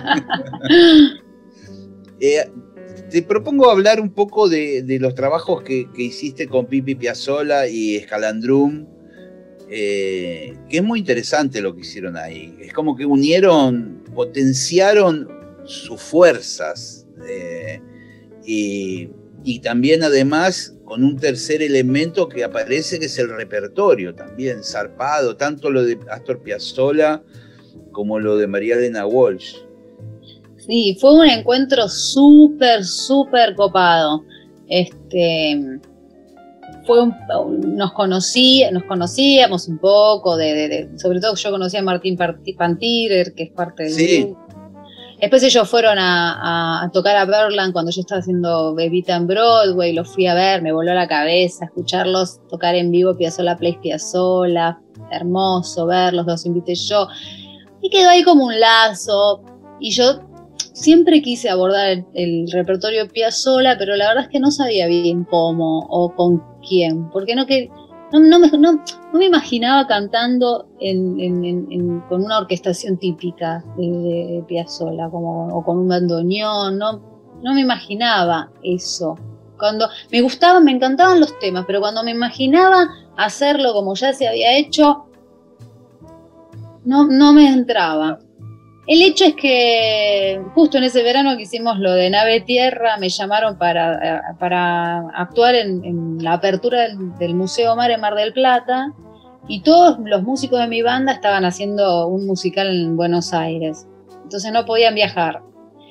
eh, te propongo hablar un poco de, de los trabajos que, que hiciste con Pipi Piazzolla y Scalandrum, eh, que es muy interesante lo que hicieron ahí. Es como que unieron, potenciaron sus fuerzas eh, y, y también además con un tercer elemento que aparece, que es el repertorio también, zarpado, tanto lo de Astor Piazzolla como lo de María Elena Walsh. Sí, fue un encuentro súper, súper copado. Este, fue un, nos, conocí, nos conocíamos un poco, de, de, de, sobre todo yo conocí a Martín Pantirer, que es parte del sí. grupo. Después ellos fueron a, a, a tocar a Berlán cuando yo estaba haciendo Bebita en Broadway, los fui a ver, me voló la cabeza, escucharlos tocar en vivo Piazzolla Plays Piazzolla, hermoso verlos, los invité yo, y quedó ahí como un lazo, y yo siempre quise abordar el, el repertorio Piazzolla, pero la verdad es que no sabía bien cómo o con quién, porque no que... No, no, me, no, no me imaginaba cantando en, en, en, con una orquestación típica de, de Piazzolla, como, o con un bandoneón, no, no me imaginaba eso. Cuando me gustaban, me encantaban los temas, pero cuando me imaginaba hacerlo como ya se había hecho, no, no me entraba. El hecho es que justo en ese verano que hicimos lo de Nave Tierra, me llamaron para, para actuar en, en la apertura del, del Museo Mar en Mar del Plata, y todos los músicos de mi banda estaban haciendo un musical en Buenos Aires, entonces no podían viajar.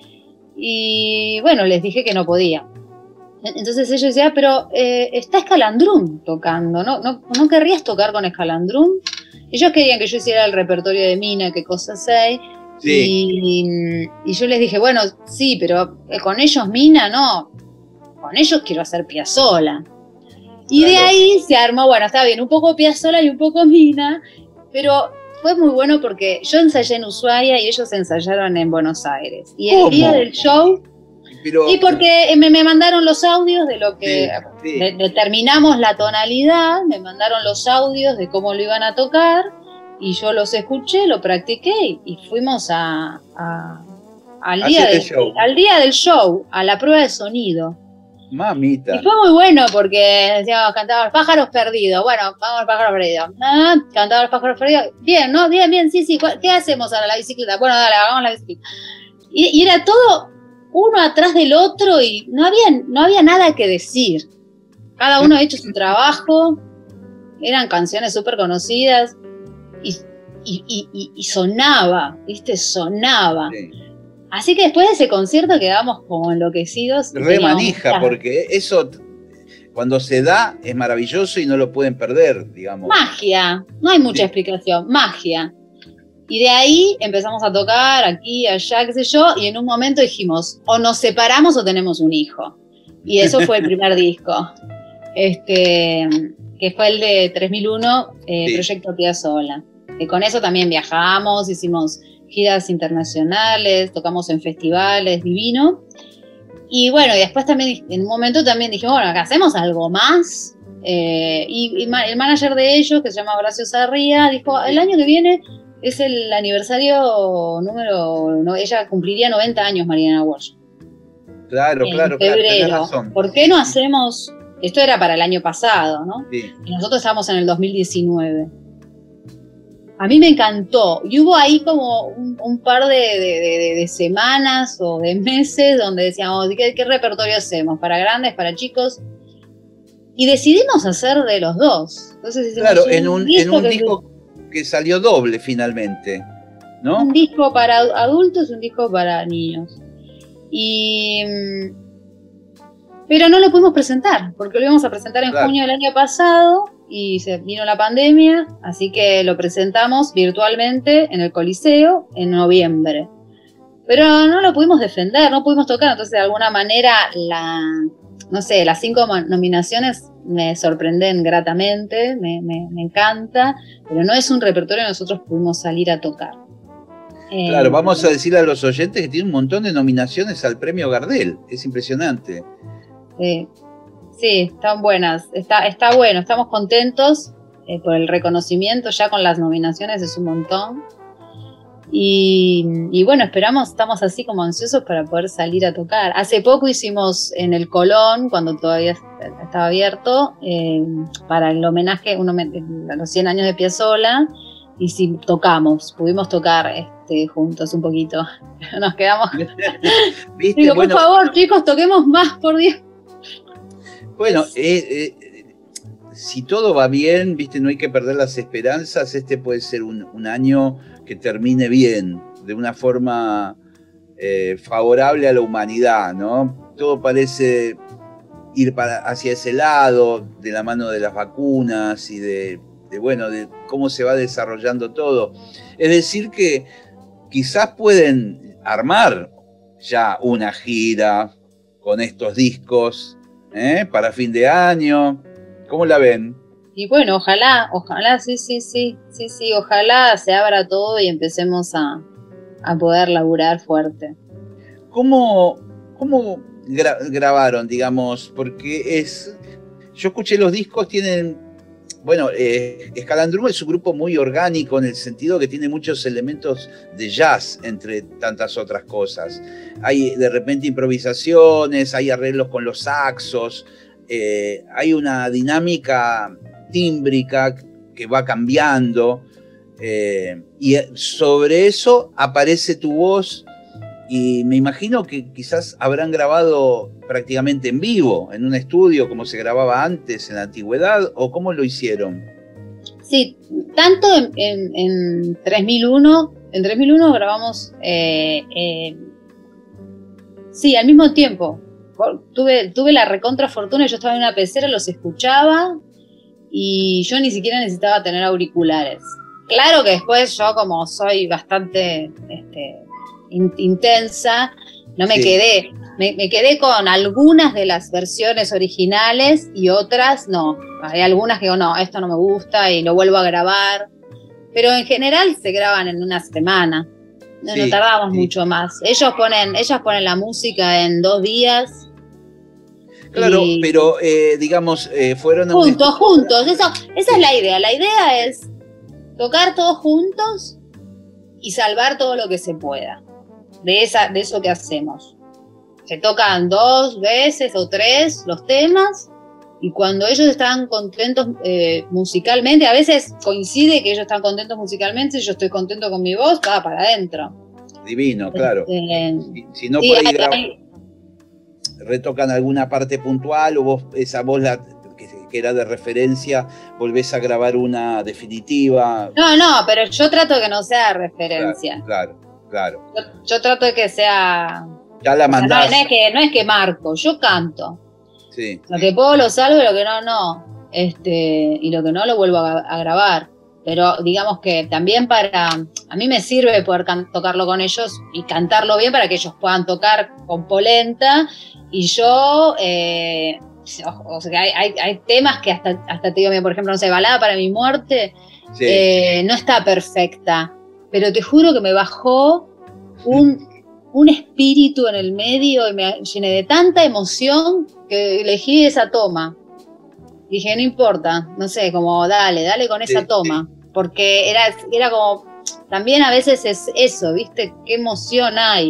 Y bueno, les dije que no podía. Entonces ellos decían, pero eh, está Scalandrum tocando, ¿no? ¿No, ¿no querrías tocar con Scalandrum? Ellos querían que yo hiciera el repertorio de Mina, qué cosa sé. Sí. Y, y yo les dije, bueno, sí, pero con ellos Mina, no, con ellos quiero hacer Piazzolla. Y claro. De ahí se armó, bueno, está bien, un poco Piazzolla y un poco Mina, pero fue muy bueno porque yo ensayé en Ushuaia y ellos ensayaron en Buenos Aires. Y el ¿Cómo? Día del show, pero, y porque me, me mandaron los audios de lo que sí, sí. De, determinamos la tonalidad, me mandaron los audios de cómo lo iban a tocar. Y yo los escuché, lo practiqué y fuimos a, a, al, día del, al día del show, a la prueba de sonido. Mamita. Y fue muy bueno porque decíamos, cantaba los pájaros perdidos. Bueno, vamos los pájaros perdidos. Ah, cantaba los pájaros perdidos. Bien, ¿no? Bien, bien, sí, sí. ¿Qué hacemos ahora? La bicicleta. Bueno, dale, hagamos la bicicleta. Y, y era todo uno atrás del otro y no había, no había nada que decir. Cada uno ha hecho su trabajo. Eran canciones súper conocidas. Y, y, y, y sonaba, ¿viste? Sonaba. Sí. Así que después de ese concierto quedamos como enloquecidos. Re manija, porque eso cuando se da es maravilloso y no lo pueden perder, digamos. Magia, no hay mucha sí. explicación, magia. Y de ahí empezamos a tocar aquí, allá, qué sé yo, y en un momento dijimos, o nos separamos o tenemos un hijo. Y eso fue el primer disco, este, que fue el de tres mil uno, eh, sí. Proyecto Piazzolla. Y con eso también viajamos, hicimos giras internacionales, tocamos en festivales, divino. Y bueno, y después también, en un momento también dijimos, bueno, acá hacemos algo más. Eh, y, y el manager de ellos, que se llama Horacio Sarria, dijo, el año que viene es el aniversario número, no, ella cumpliría noventa años, Mariana Walsh. Claro, en claro, febrero. Claro, razón. ¿Por qué no hacemos, esto era para el año pasado, ¿no? Sí. Y nosotros estábamos en el dos mil diecinueve. A mí me encantó. Y hubo ahí como un, un par de, de, de, de semanas o de meses donde decíamos, ¿qué, ¿qué repertorio hacemos? ¿Para grandes, para chicos? Y decidimos hacer de los dos. Entonces, claro, un en un disco, en un que, disco que salió doble finalmente, ¿no? Un disco para adultos y un disco para niños. Y... Pero no lo pudimos presentar, porque lo íbamos a presentar en claro. junio del año pasado y se vino la pandemia, así que lo presentamos virtualmente en el Coliseo en noviembre. Pero no lo pudimos defender, no pudimos tocar, entonces de alguna manera la, no sé, las cinco nominaciones me sorprenden gratamente, me, me, me encanta, pero no es un repertorio que nosotros pudimos salir a tocar. Claro, eh, vamos a decirle a los oyentes que tiene un montón de nominaciones al premio Gardel, es impresionante. Sí, sí, están buenas, está, está bueno, estamos contentos eh, por el reconocimiento, ya con las nominaciones es un montón. Y, y bueno, esperamos, estamos así como ansiosos para poder salir a tocar. Hace poco hicimos en el Colón, cuando todavía estaba abierto, eh, para el homenaje un homenaje a los cien años de Piazzolla, y sí, tocamos, pudimos tocar este, juntos un poquito. Nos quedamos. ¿Viste? Digo, bueno, por favor, chicos, toquemos más, por Dios. Bueno, eh, eh, si todo va bien, viste, no hay que perder las esperanzas. Este puede ser un, un año que termine bien, de una forma eh, favorable a la humanidad, ¿no? Todo parece ir para, hacia ese lado, de la mano de las vacunas y de, de, bueno, de cómo se va desarrollando todo. Es decir que quizás pueden armar ya una gira con estos discos, ¿eh? Para fin de año. ¿Cómo la ven? Y bueno, ojalá, ojalá, sí, sí, sí, sí, sí, ojalá se abra todo y empecemos a, a poder laburar fuerte. ¿Cómo, cómo gra grabaron, digamos? Porque es... Yo escuché los discos, tienen... Bueno, eh, Escalandrum es un grupo muy orgánico en el sentido que tiene muchos elementos de jazz, entre tantas otras cosas. Hay de repente improvisaciones, hay arreglos con los saxos, eh, hay una dinámica tímbrica que va cambiando, eh, y sobre eso aparece tu voz, y me imagino que quizás habrán grabado prácticamente en vivo, en un estudio como se grababa antes en la antigüedad, o cómo lo hicieron. Sí, tanto en, en, en tres mil uno, en tres mil uno grabamos, eh, eh, sí, al mismo tiempo. Tuve, tuve la recontra fortuna, yo estaba en una pecera, los escuchaba y yo ni siquiera necesitaba tener auriculares. Claro que después yo, como soy bastante este, in, intensa, no me sí. quedé, me, me quedé con algunas de las versiones originales y otras no. Hay algunas que digo, no, esto no me gusta y lo vuelvo a grabar. Pero en general se graban en una semana. No, sí, no tardamos sí. mucho más. Ellos ponen, ellas ponen la música en dos días. Claro, y... pero eh, digamos, eh, fueron... Juntos, juntos. Eso, esa es la idea. La idea es tocar todos juntos y salvar todo lo que se pueda de, esa, de eso que hacemos. se tocan dos veces o tres los temas, y cuando ellos están contentos eh, musicalmente, a veces coincide que ellos están contentos musicalmente, yo estoy contento con mi voz, va para adentro. Divino, claro. Este, si, si no sí, por ahí hay, graba, hay, retocan alguna parte puntual, o vos esa voz la, que, que era de referencia, volvés a grabar una definitiva. No, no, pero yo trato de que no sea referencia. Claro, claro. claro. Yo, yo trato de que sea... Ya la mandás. O sea, no, no, es que, no es que marco, yo canto. Sí, lo sí. que puedo lo salvo y lo que no, no. Este, y lo que no lo vuelvo a, a grabar. Pero digamos que también para... A mí me sirve poder can, tocarlo con ellos y cantarlo bien para que ellos puedan tocar con polenta. Y yo... Eh, o, o sea, hay, hay, hay temas que hasta, hasta te digo, por ejemplo, no sé, Balada para mi muerte, Sí. eh, no está perfecta. Pero te juro que me bajó un... un espíritu en el medio y me llené de tanta emoción que elegí esa toma. Dije, no importa, no sé, como dale, dale con esa sí, toma. Sí. Porque era, era como, también a veces es eso, ¿viste? Qué emoción hay.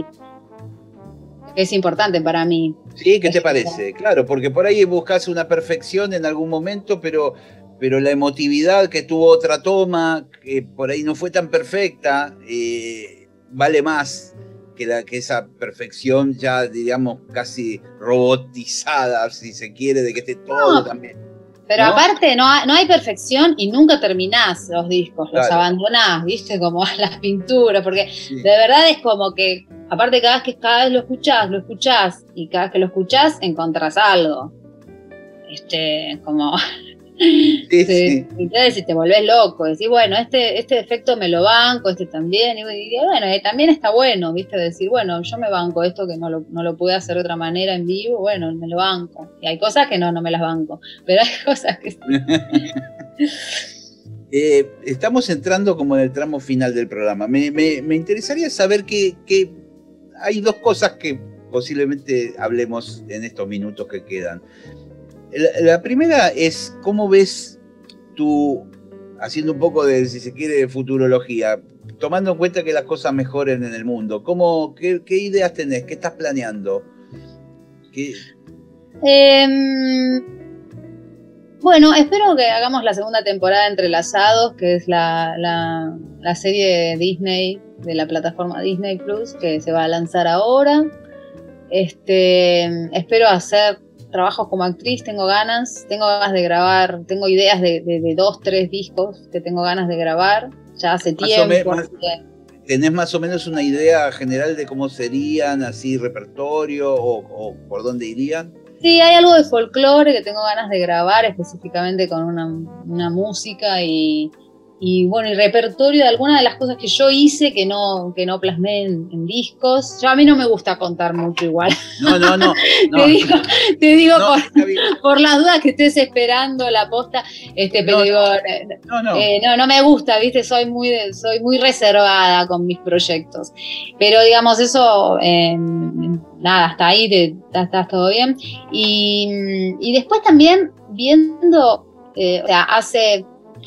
Es importante para mí. Sí, ¿qué te parece? Claro, porque por ahí buscas una perfección en algún momento, pero, pero la emotividad que tuvo otra toma, que por ahí no fue tan perfecta, eh, vale más que, la, que esa perfección ya, diríamos, casi robotizada, si se quiere, de que esté todo No, también. Pero ¿no? aparte no hay, no hay perfección y nunca terminás los discos, los Claro. abandonás, ¿viste? Como las pinturas, porque Sí. de verdad es como que, aparte cada vez que cada vez lo escuchás, lo escuchás, y cada vez que lo escuchás encontrás algo. Este, como... Sí, te, sí. Entonces, si te volvés loco, decís, bueno, este, este defecto me lo banco, este también, y, y bueno, y también está bueno, ¿viste? Decir, bueno, yo me banco esto que no lo, no lo pude hacer de otra manera en vivo, bueno, me lo banco. Y hay cosas que no, no me las banco, pero hay cosas que sí. eh, estamos entrando como en el tramo final del programa. Me, me, me interesaría saber que, que hay dos cosas que posiblemente hablemos en estos minutos que quedan. La, la primera es cómo ves tú, haciendo un poco de, si se quiere, de futurología, tomando en cuenta que las cosas mejoren en el mundo. ¿Cómo, qué, qué ideas tenés? ¿Qué estás planeando? ¿Qué... Eh, bueno, espero que hagamos la segunda temporada de Entrelazados, que es la, la, la serie de Disney, de la plataforma Disney Plus, que se va a lanzar ahora. Este, espero hacer trabajos como actriz, tengo ganas, tengo ganas de grabar, tengo ideas de, de, de dos, tres discos que tengo ganas de grabar, ya hace Más o tiempo. me- más- ¿Tenés más o menos una idea general de cómo serían, así, repertorio o, o por dónde irían? Sí, hay algo de folclore que tengo ganas de grabar, específicamente con una, una música y, y bueno, y repertorio de algunas de las cosas que yo hice que no, que no plasmé en, en discos. Yo a mí no me gusta contar mucho igual. No, no, no. no. te digo, te digo No, por, está bien. por las dudas que estés esperando la posta, este, pero No, digo, No, no. Eh, no, no me gusta, viste, soy muy, de- soy muy reservada con mis proyectos. Pero digamos, eso, eh, nada, hasta ahí te, está, está todo bien. Y, y después también viendo, eh, o sea, hace,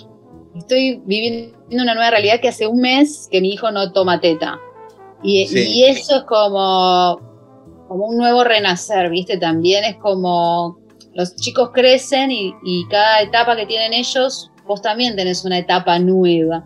estoy viviendo una nueva realidad que hace un mes que mi hijo no toma teta. Y, Sí. y eso es como, como un nuevo renacer, viste, también es como los chicos crecen y, y cada etapa que tienen ellos, vos también tenés una etapa nueva.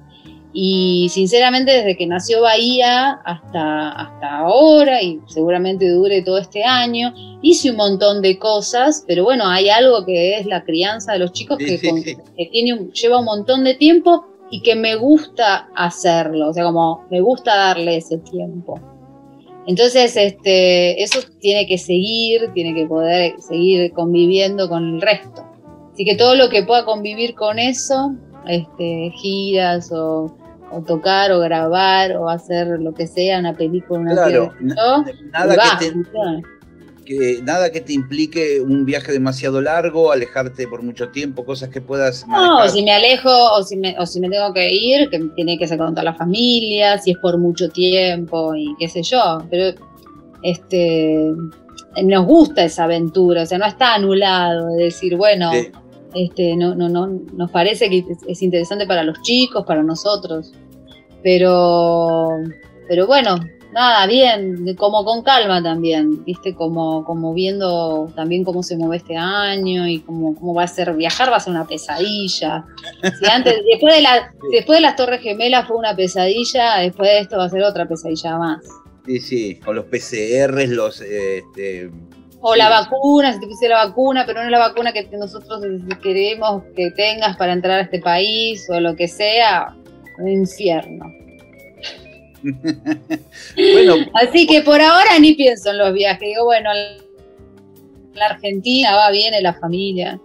Y sinceramente desde que nació Bahía hasta, hasta ahora, y seguramente dure todo este año, hice un montón de cosas, pero bueno, hay algo que es la crianza de los chicos Sí, que, sí, con- sí. que tiene un- lleva un montón de tiempo y que me gusta hacerlo, o sea, como me gusta darle ese tiempo. Entonces, este, eso tiene que seguir, tiene que poder seguir conviviendo con el resto. Así que todo lo que pueda convivir con eso, este, giras o, o tocar o grabar o hacer lo que sea, una película, una Claro, serie, na- nada, va, que te, funciona. que, nada que te implique un viaje demasiado largo, alejarte por mucho tiempo, cosas que puedas manejar. No, o si me alejo o si me, o si me tengo que ir, que tiene que ser con toda la familia, si es por mucho tiempo y qué sé yo, pero este nos gusta esa aventura, o sea, no está anulado de decir, bueno, Sí. este no, no, no, nos parece que es, es interesante para los chicos, para nosotros, pero, pero bueno, nada, bien, como con calma también, viste, como, como viendo también cómo se mueve este año y cómo, cómo va a ser, viajar va a ser una pesadilla. Si antes, después de la, después de las Torres Gemelas fue una pesadilla, después de esto va a ser otra pesadilla más. Sí, sí, con los P C Rs, los... Este, o sí. La vacuna, si te puse la vacuna, pero no es la vacuna que nosotros queremos que tengas para entrar a este país, o lo que sea, un infierno. Bueno, así que por ahora ni pienso en los viajes. Digo, bueno, la Argentina va bien, en la familia.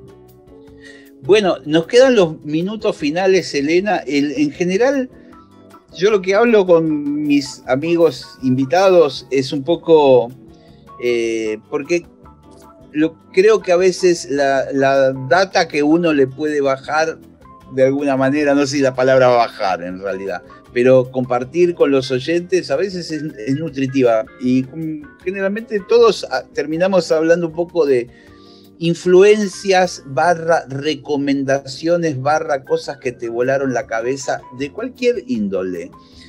Bueno, nos quedan los minutos finales, Elena. El, en general, yo lo que hablo con mis amigos invitados es un poco... Eh, porque lo, creo que a veces la, la data que uno le puede bajar de alguna manera, no sé si la palabra bajar en realidad, pero compartir con los oyentes a veces es, es nutritiva y generalmente todos terminamos hablando un poco de influencias barra recomendaciones barra cosas que te volaron la cabeza de cualquier índole.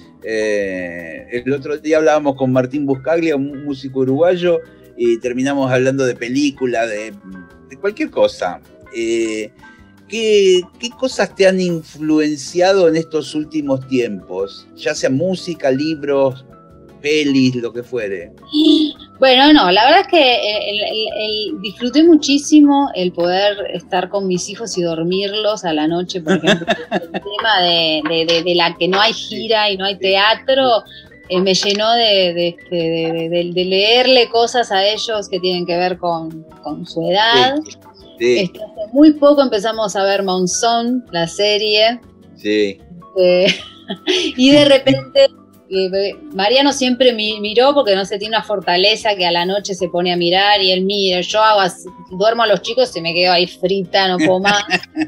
Eh, el otro día hablábamos con Martín Buscaglia, un músico uruguayo, y terminamos hablando de película, de, de cualquier cosa. Eh, ¿qué, ¿Qué cosas te han influenciado en estos últimos tiempos? Ya sea música, libros, pelis, lo que fuere. Bueno, no, la verdad es que el, el, el, disfruté muchísimo el poder estar con mis hijos y dormirlos a la noche, por ejemplo. El tema de, de, de, de la que no hay gira y no hay teatro, eh, me llenó de, de, de, de, de leerle cosas a ellos que tienen que ver con, con su edad. Sí, sí. Este, hace muy poco empezamos a ver Monzón, la serie. Sí. Eh, y de repente... Mariano siempre miró porque no sé, tiene una fortaleza que a la noche se pone a mirar y él mira, yo hago así, duermo a los chicos y me quedo ahí frita, no puedo más.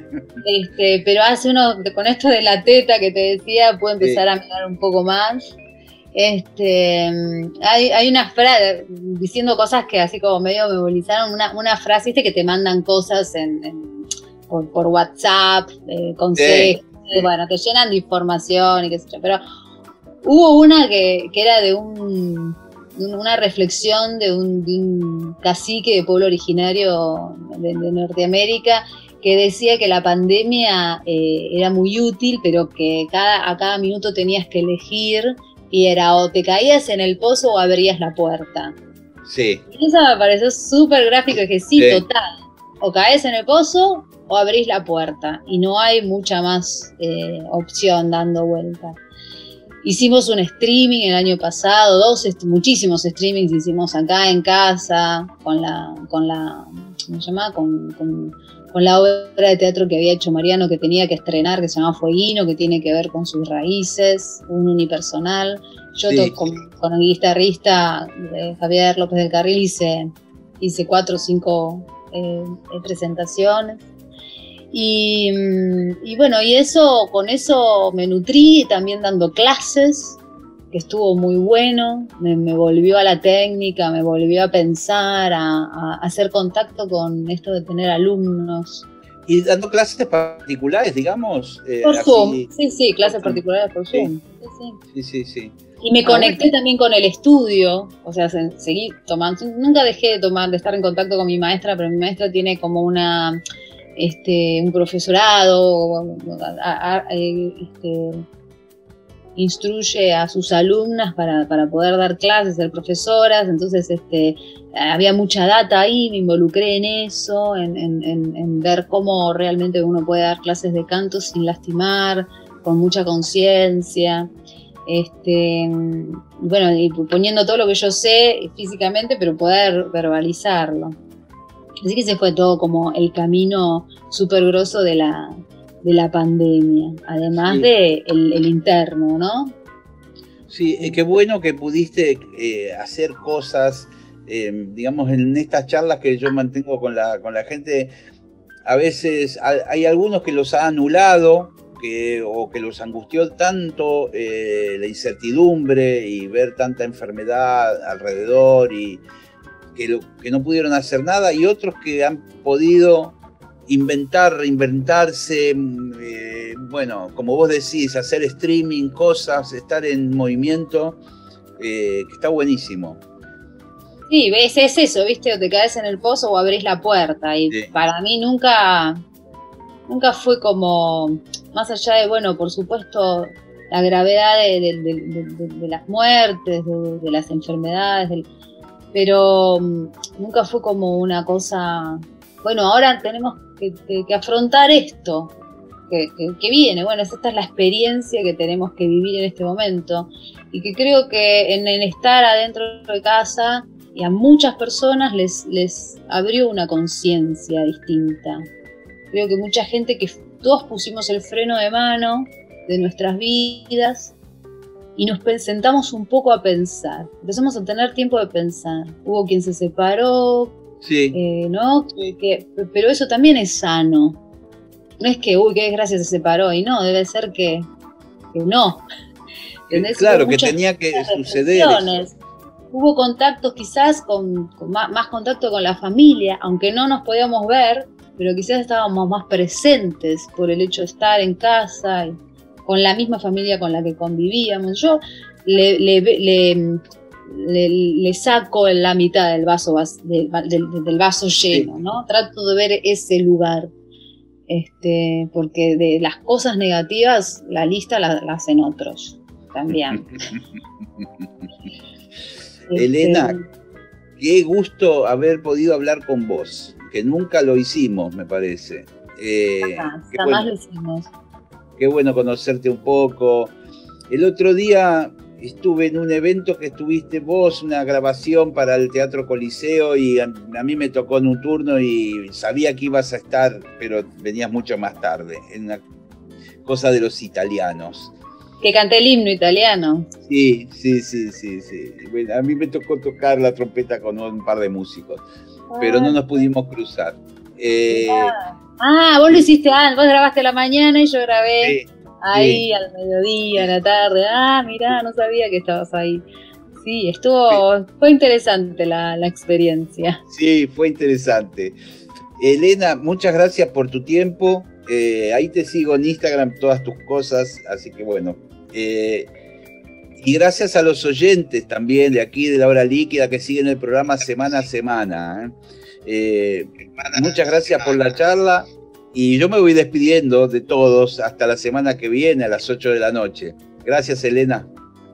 este, pero hace uno, con esto de la teta que te decía, puedo empezar sí. a mirar un poco más. Este, hay, hay una frase diciendo cosas que así como medio me movilizaron, una, una frase ¿viste? Que te mandan cosas en, en, por, por WhatsApp, eh, consejos, sí. bueno, te llenan de información y qué sé yo, pero hubo una que, que era de un, una reflexión de un, de un cacique de pueblo originario de, de Norteamérica que decía que la pandemia eh, era muy útil, pero que cada, a cada minuto tenías que elegir y era o te caías en el pozo o abrías la puerta. Sí. Y eso me pareció súper gráfico, y que sí, sí, total, o caes en el pozo o abrís la puerta y no hay mucha más eh, opción dando vuelta. Hicimos un streaming el año pasado, dos, muchísimos streamings hicimos acá en casa, con la, con la, ¿cómo se llama? Con, con, con la obra de teatro que había hecho Mariano, que tenía que estrenar, que se llama Fueguino, que tiene que ver con sus raíces, un unipersonal. Yo sí. con, con el guitarrista eh, Javier López del Carril hice, hice cuatro o cinco eh, presentaciones. Y, y bueno, y eso, con eso me nutrí, también dando clases, que estuvo muy bueno, me, me volvió a la técnica, me volvió a pensar, a, a hacer contacto con esto de tener alumnos. ¿Y dando clases particulares, digamos? Eh, por así, Zoom, sí, sí, clases por particulares por Zoom. Sí, sí, sí. sí, sí. Y me conecté ah, bueno. también con el estudio, o sea, seguí tomando, nunca dejé de tomar, de estar en contacto con mi maestra, pero mi maestra tiene como una... Este, un profesorado, a, a, a, este, instruye a sus alumnas para, para poder dar clases, ser profesoras, entonces este, había mucha data ahí, me involucré en eso, en, en, en, en ver cómo realmente uno puede dar clases de canto sin lastimar, con mucha conciencia, este, bueno, y poniendo todo lo que yo sé físicamente, pero poder verbalizarlo. Así que ese fue todo como el camino súper grosso de la, de la pandemia, además sí. de el, el interno, ¿no? Sí, eh, qué bueno que pudiste eh, hacer cosas, eh, digamos, en estas charlas que yo mantengo con la, con la gente. A veces hay, hay algunos que los ha anulado que, o que los angustió tanto eh, la incertidumbre y ver tanta enfermedad alrededor y... Que, lo, que no pudieron hacer nada, y otros que han podido inventar, reinventarse, eh, bueno, como vos decís, hacer streaming, cosas, estar en movimiento. eh, que está buenísimo. Sí, ves, es eso, ¿viste? O te caes en el pozo o abrís la puerta. Y sí. Para mí nunca, nunca fue como, más allá de, bueno, por supuesto, la gravedad de, de, de, de, de las muertes, de, de las enfermedades, del, pero um, nunca fue como una cosa, bueno, ahora tenemos que, que, que afrontar esto, que, que, que viene, bueno, esta es la experiencia que tenemos que vivir en este momento, y que creo que en el estar adentro de casa, y a muchas personas les, les abrió una conciencia distinta. Creo que mucha gente que todos pusimos el freno de mano de nuestras vidas y nos sentamos un poco a pensar. Empezamos a tener tiempo de pensar. Hubo quien se separó, sí. eh, ¿no? Que, que, pero eso también es sano. No es que, uy, qué desgracia se separó, y no, debe ser que, que no. ¿Entendés? Claro, que tenía que suceder eso. Hubo contactos quizás, con, con más, más contacto con la familia, aunque no nos podíamos ver, pero quizás estábamos más presentes por el hecho de estar en casa, y con la misma familia con la que convivíamos. Yo le, le, le, le, le saco la mitad del vaso, del, del, del vaso lleno, ¿no? Trato de ver ese lugar, este, porque de las cosas negativas la lista la, la hacen otros también. Elena, qué gusto haber podido hablar con vos, que nunca lo hicimos, me parece. Eh, Ajá, qué jamás bueno, lo hicimos. Qué bueno conocerte un poco. El otro día estuve en un evento que estuviste vos, una grabación para el Teatro Coliseo, y a, a mí me tocó en un turno y sabía que ibas a estar, pero venías mucho más tarde, en una cosa de los italianos. Que canté el himno italiano. Sí, sí, sí, sí, sí. Bueno, a mí me tocó tocar la trompeta con un par de músicos, ah. pero no nos pudimos cruzar. Eh, ah. ah, vos lo hiciste antes, vos grabaste a la mañana y yo grabé sí, ahí sí. al mediodía, a la tarde. Ah, mirá, no sabía que estabas ahí. Sí, estuvo, sí. Fue interesante la, la experiencia. Sí, fue interesante. Elena, muchas gracias por tu tiempo. Eh, ahí te sigo en Instagram, todas tus cosas, así que bueno. Eh, y gracias a los oyentes también de aquí de La Hora Líquida que siguen el programa semana a semana. ¿eh? Eh, muchas gracias por la charla y yo me voy despidiendo de todos hasta la semana que viene a las ocho de la noche. Gracias, Elena.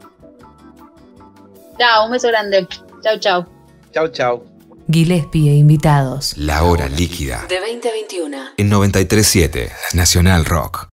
Chao, un beso grande. Chau, chau. Chau, chau. Gillespie e invitados. La Hora Líquida. De veinte a veintiuno. En noventa y tres punto siete, Nacional Rock.